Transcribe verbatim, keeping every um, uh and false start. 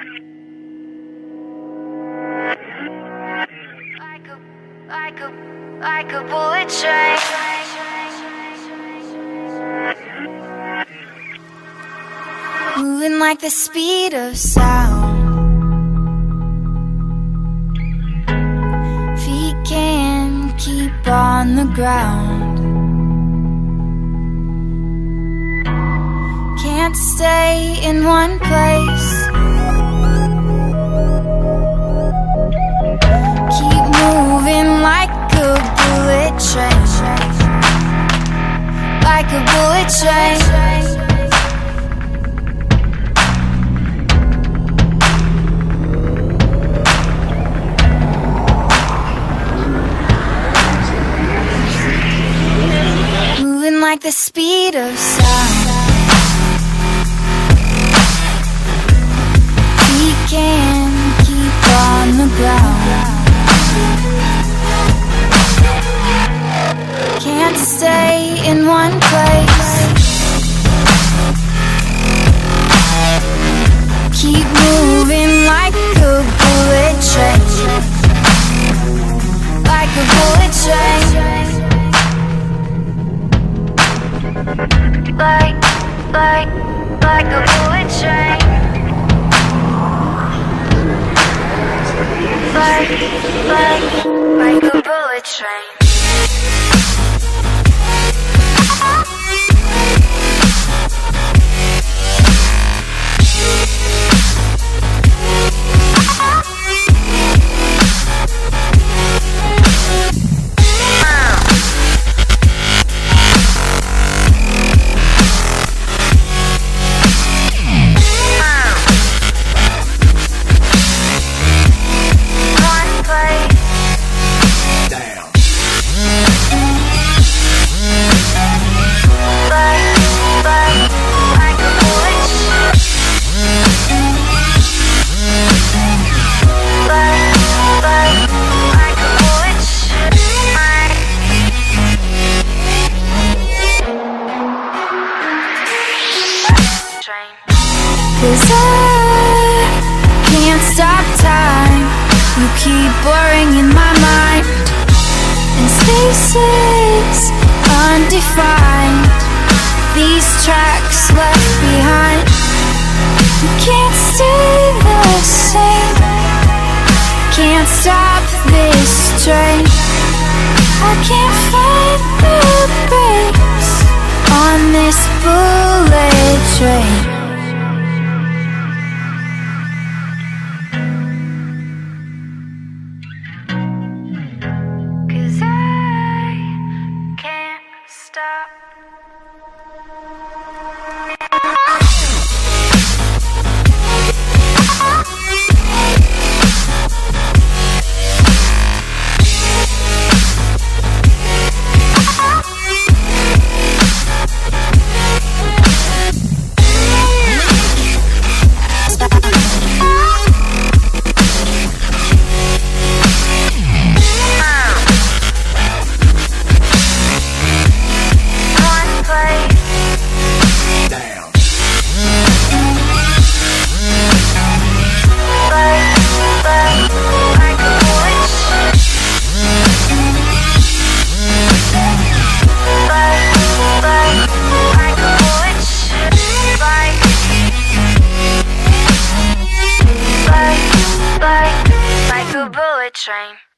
Like a, like a, like a bullet train. Moving like the speed of sound. Feet can't keep on the ground. Can't stay in one place. Keep moving like a bullet train. Like a bullet train. Like the speed of sound. We can't keep on the ground. Can't stay in one place. Keep moving like a bullet train. Like a bullet train. Like, like, like a bullet train. Like, like, like a bullet train. Cause I can't stop time. You keep blurring in my mind, and spaces undefined. These tracks left behind. You can't stay the same. Can't stop this train. I can't find the brakes on this bullet train. Stop. Like a bullet train.